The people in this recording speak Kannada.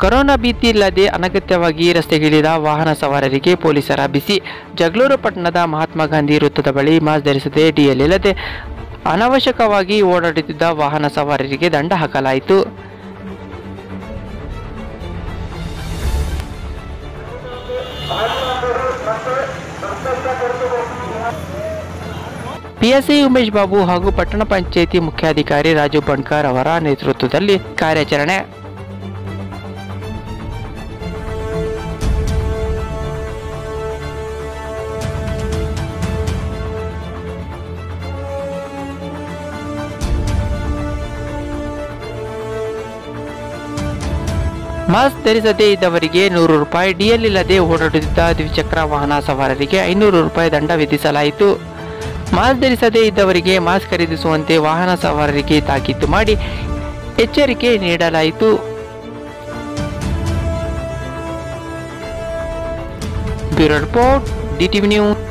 ಕೊರೋನಾ ಭೀತಿ ಇಲ್ಲದೆ ಅನಗತ್ಯವಾಗಿ ರಸ್ತೆಗಿಳಿದ ವಾಹನ ಸವಾರರಿಗೆ ಪೊಲೀಸರ ಬಿಸಿ. ಜಗಳೂರು ಪಟ್ಟಣದ ಮಹಾತ್ಮ ಗಾಂಧಿ ವೃತ್ತದ ಬಳಿ ಮಾಸ್ಕ್ ಧರಿಸದೆ ಡಿಎಲ್ ಇಲ್ಲದೆ ಅನಾವಶ್ಯಕವಾಗಿ ಓಡಾಡುತ್ತಿದ್ದ ವಾಹನ ಸವಾರರಿಗೆ ದಂಡ ಹಾಕಲಾಯಿತು. ಪಿಎಸ್ಐ ಉಮೇಶ್ ಬಾಬು ಹಾಗೂ ಪಟ್ಟಣ ಪಂಚಾಯಿತಿ ಮುಖ್ಯಾಧಿಕಾರಿ ರಾಜು ಬಣ್ಕರ್ ಅವರ ನೇತೃತ್ವದಲ್ಲಿ ಕಾರ್ಯಾಚರಣೆ. ಮಾಸ್ಕ್ ಧರಿಸದೇ ಇದ್ದವರಿಗೆ 100 ರೂಪಾಯಿ, ಡಿಎಲ್ ಇಲ್ಲದೆ ಓಡಾಡುತ್ತಿದ್ದ ದ್ವಿಚಕ್ರ ವಾಹನ ಸವಾರರಿಗೆ 500 ರೂಪಾಯಿ ದಂಡ ವಿಧಿಸಲಾಯಿತು. ಮಾಸ್ಕ್ ಧರಿಸದೇ ಇದ್ದವರಿಗೆ ಮಾಸ್ಕ್ ಖರೀದಿಸುವಂತೆ ವಾಹನ ಸವಾರರಿಗೆ ತಾಕೀತು ಮಾಡಿ ಎಚ್ಚರಿಕೆ ನೀಡಲಾಯಿತು. Bureau report, DTV news.